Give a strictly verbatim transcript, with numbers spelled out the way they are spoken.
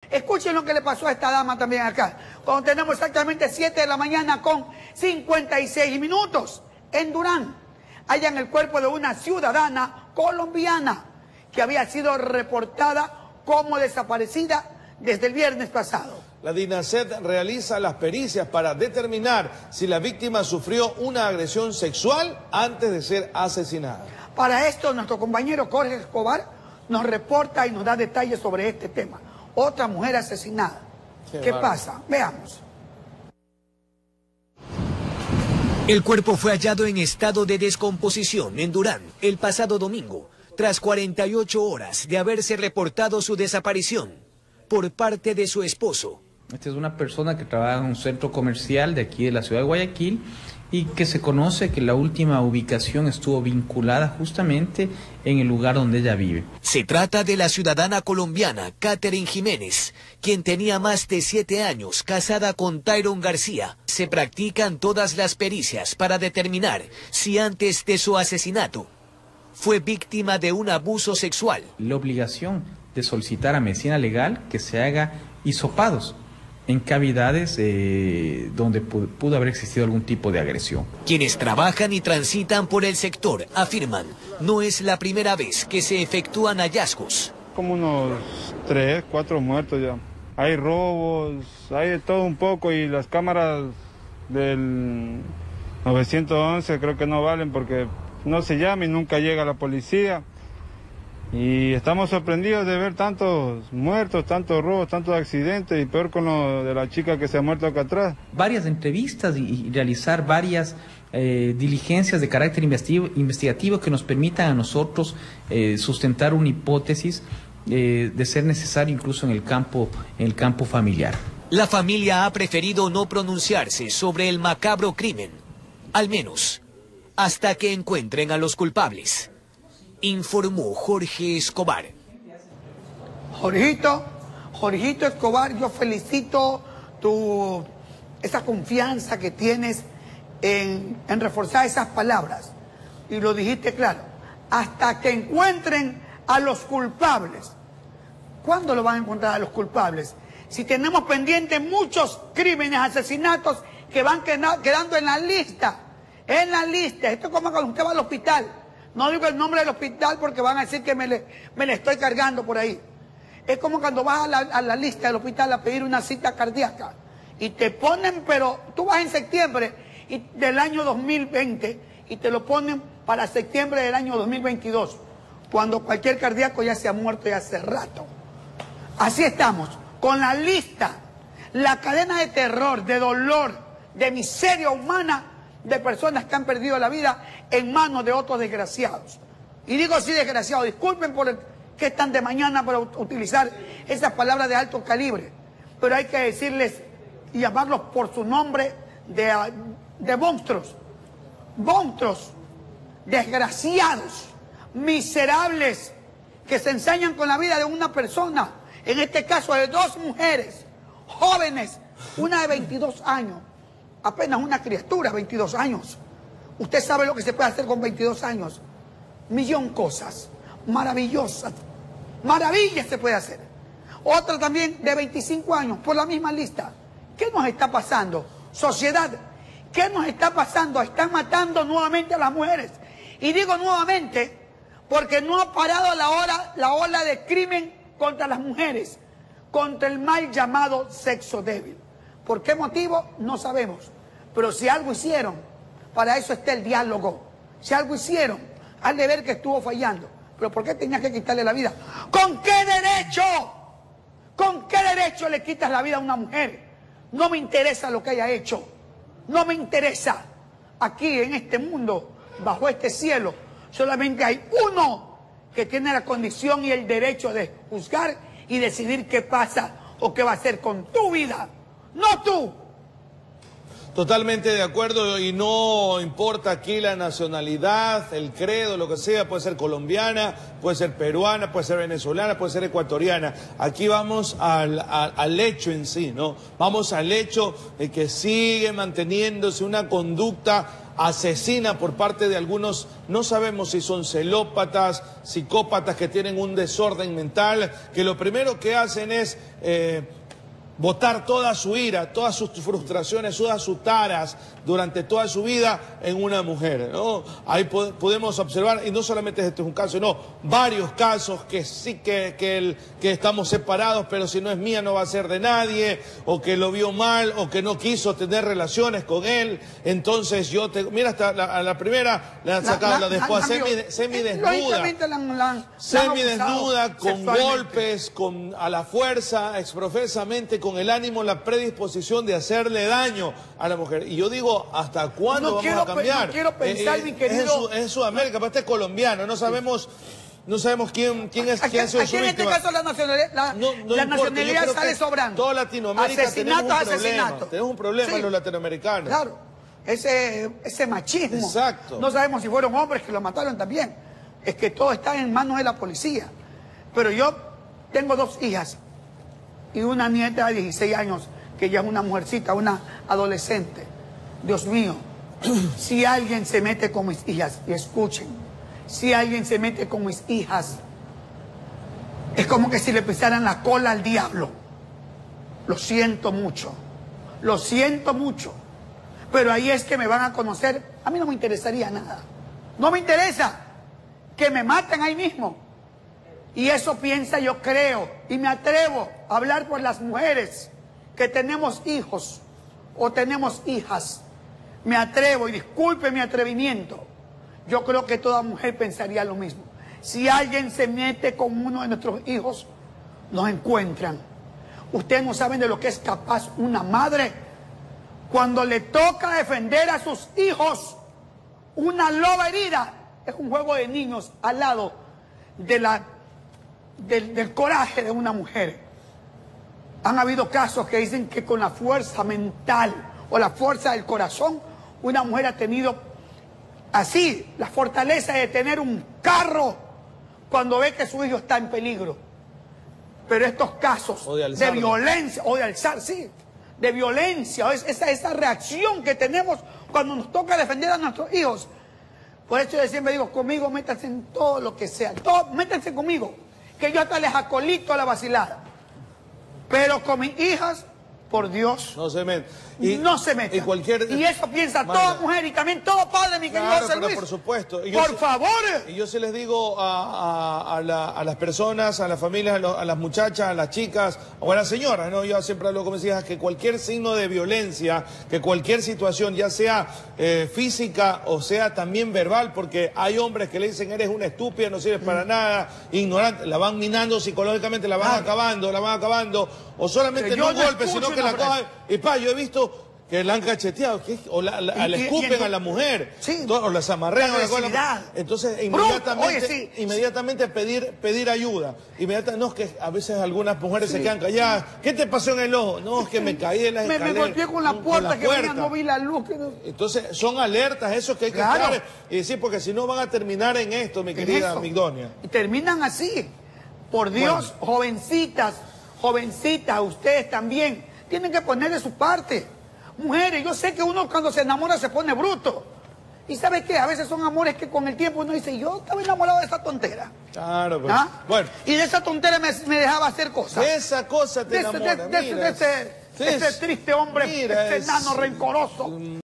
Escuchen lo que le pasó a esta dama también acá. Cuando tenemos exactamente siete de la mañana con cincuenta y seis minutos. En Durán, hallan el cuerpo de una ciudadana colombiana que había sido reportada como desaparecida desde el viernes pasado. La DINASET realiza las pericias para determinar si la víctima sufrió una agresión sexual antes de ser asesinada. Para esto, nuestro compañero Jorge Escobar nos reporta y nos da detalles sobre este tema. Otra mujer asesinada. Qué, ¿Qué pasa? Veamos. El cuerpo fue hallado en estado de descomposición en Durán el pasado domingo, tras cuarenta y ocho horas de haberse reportado su desaparición por parte de su esposo. Esta es una persona que trabaja en un centro comercial de aquí de la ciudad de Guayaquil y que se conoce que la última ubicación estuvo vinculada justamente en el lugar donde ella vive. Se trata de la ciudadana colombiana Catherine Jiménez, quien tenía más de siete años casada con Tyron García. Se practican todas las pericias para determinar si antes de su asesinato fue víctima de un abuso sexual. La obligación de solicitar a medicina legal que se haga hisopados en cavidades eh, donde pudo haber existido algún tipo de agresión. Quienes trabajan y transitan por el sector afirman, no es la primera vez que se efectúan hallazgos. Como unos tres, cuatro muertos ya. Hay robos, hay de todo un poco y las cámaras del nueve once creo que no valen porque no se llama y nunca llega la policía. Y estamos sorprendidos de ver tantos muertos, tantos robos, tantos accidentes y peor con lo de la chica que se ha muerto acá atrás. Varias entrevistas y, y realizar varias eh, diligencias de carácter investigativo, investigativo que nos permitan a nosotros eh, sustentar una hipótesis eh, de ser necesario incluso en el campo, en el campo familiar. La familia ha preferido no pronunciarse sobre el macabro crimen, al menos hasta que encuentren a los culpables. Informó Jorge Escobar. Jorgito, Jorgito Escobar, yo felicito tu, esa confianza que tienes en, en reforzar esas palabras. Y lo dijiste claro, hasta que encuentren a los culpables. ¿Cuándo lo van a encontrar a los culpables? Si tenemos pendientes muchos crímenes, asesinatos que van quedando en la lista, en la lista. Esto es como cuando usted va al hospital. No digo el nombre del hospital porque van a decir que me le, me le estoy cargando por ahí. Es como cuando vas a la, a la lista del hospital a pedir una cita cardíaca y te ponen, pero tú vas en septiembre y, del año dos mil veinte y te lo ponen para septiembre del año dos mil veintidós, cuando cualquier cardíaco ya se ha muerto ya hace rato. Así estamos, con la lista, la cadena de terror, de dolor, de miseria humana de personas que han perdido la vida en manos de otros desgraciados. Y digo así desgraciados, disculpen por el, que están de mañana para utilizar esas palabras de alto calibre, pero hay que decirles y llamarlos por su nombre de, de monstruos, monstruos, desgraciados, miserables, que se ensañan con la vida de una persona, en este caso de dos mujeres, jóvenes, una de veintidós años, apenas una criatura, veintidós años. Usted sabe lo que se puede hacer con veintidós años. Millón cosas maravillosas, maravillas se puede hacer. Otra también de veinticinco años, por la misma lista. ¿Qué nos está pasando? Sociedad, ¿qué nos está pasando? Están matando nuevamente a las mujeres. Y digo nuevamente porque no ha parado la ola, la ola de crimen contra las mujeres, contra el mal llamado sexo débil. ¿Por qué motivo? No sabemos. Pero si algo hicieron, para eso está el diálogo. Si algo hicieron, al de ver que estuvo fallando. ¿Pero por qué tenías que quitarle la vida? ¿Con qué derecho? ¿Con qué derecho le quitas la vida a una mujer? No me interesa lo que haya hecho. No me interesa. Aquí, en este mundo, bajo este cielo, solamente hay uno que tiene la condición y el derecho de juzgar y decidir qué pasa o qué va a hacer con tu vida. No tú. Totalmente de acuerdo, y no importa aquí la nacionalidad, el credo, lo que sea, puede ser colombiana, puede ser peruana, puede ser venezolana, puede ser ecuatoriana. Aquí vamos al, al, al hecho en sí, ¿no? Vamos al hecho de que sigue manteniéndose una conducta asesina por parte de algunos, no sabemos si son celópatas, psicópatas que tienen un desorden mental, que lo primero que hacen es eh, botar toda su ira, todas sus frustraciones, todas sus taras durante toda su vida en una mujer, ¿no? Ahí po podemos observar, y no solamente este es un caso, no, varios casos que sí que, que, el, que estamos separados, pero si no es mía no va a ser de nadie, o que lo vio mal, o que no quiso tener relaciones con él, entonces yo te... Mira, hasta la, a la primera le han sacado la, la, la después semi, semidesnuda, semidesnuda, con golpes, con, a la fuerza, exprofesamente, con el ánimo, la predisposición de hacerle daño a la mujer. Y yo digo, ¿hasta cuándo no vamos quiero, a cambiar? No quiero pensar, eh, mi querido... Es en Sudamérica, pero este es colombiano, no sabemos... No sabemos quién, quién es quién ha sido su víctima. Aquí en este caso la nacionalidad, la, no, no la importa, nacionalidad sale sobrando. Toda Latinoamérica asesinatos, tenemos un problema. Asesinatos. Tenemos un problema sí, los latinoamericanos. Claro, ese, ese machismo. Exacto. No sabemos si fueron hombres que lo mataron también. Es que todo está en manos de la policía. Pero yo tengo dos hijas y una nieta de dieciséis años, que ya es una mujercita, una adolescente. Dios mío, si alguien se mete con mis hijas, y escuchen, si alguien se mete con mis hijas, es como que si le pisaran la cola al diablo. Lo siento mucho, lo siento mucho, pero ahí es que me van a conocer. A mí no me interesaría nada, no me interesa que me maten ahí mismo. Y eso piensa, yo creo, y me atrevo a hablar por las mujeres que tenemos hijos o tenemos hijas. Me atrevo, y disculpe mi atrevimiento, yo creo que toda mujer pensaría lo mismo. Si alguien se mete con uno de nuestros hijos, nos encuentran. Ustedes no saben de lo que es capaz una madre cuando le toca defender a sus hijos. Una loba herida es un juego de niños al lado de la, del, del coraje de una mujer. Han habido casos que dicen que con la fuerza mental o la fuerza del corazón, una mujer ha tenido así la fortaleza de tener un carro cuando ve que su hijo está en peligro. Pero estos casos de, de violencia, o de alzar, sí, de violencia, es esa, esa reacción que tenemos cuando nos toca defender a nuestros hijos. Por eso yo siempre digo, conmigo métanse en todo lo que sea, todo, métanse conmigo, que yo hasta les acolito a la vacilada. Pero con mis hijas, por Dios, no se meten. Y, no se meten. Y, cualquier... y eso piensa Manda. toda mujer y también todo padre, mi querido claro, José Luis. Por supuesto. Y por se, favor. Y yo se les digo a, a, a, la, a las personas, a las familias, a, lo, a las muchachas, a las chicas, o a las señoras, ¿no? Yo siempre hablo con mis hijas que cualquier signo de violencia, que cualquier situación, ya sea eh, física o sea también verbal, porque hay hombres que le dicen eres una estúpida, no sirves mm. para nada, ignorante, la van minando psicológicamente, la van ah. acabando, la van acabando, o solamente no un golpe, sino que la cojan. Y pa, yo he visto que la han cacheteado, que, o la, la, le escupen a la mujer, sí, todo, o las amarrean. La entonces, inmediatamente, Oye, sí. inmediatamente pedir pedir ayuda. Inmediatamente, no, es que a veces algunas mujeres sí. se quedan calladas. ¿Qué te pasó en el ojo? No, es que me caí de las me, escaleras. Me golpeé con la puerta, con la que puerta. Venía, no vi la luz. Que no... Entonces, son alertas, esos que hay que claro. estar y decir, porque si no van a terminar en esto, mi querida Migdonia. Y terminan así. Por Dios, bueno. jovencitas, jovencitas, ustedes también, tienen que poner de su parte. Mujeres, yo sé que uno cuando se enamora se pone bruto. ¿Y sabe qué? A veces son amores que con el tiempo uno dice, yo estaba enamorado de esa tontera. Claro, pues. ¿Ah? Bueno. Y de esa tontera me, me dejaba hacer cosas. De esa cosa te de enamora, ese, de, de, mira. de, ese, de ese triste hombre, mira, ese es... enano rencoroso.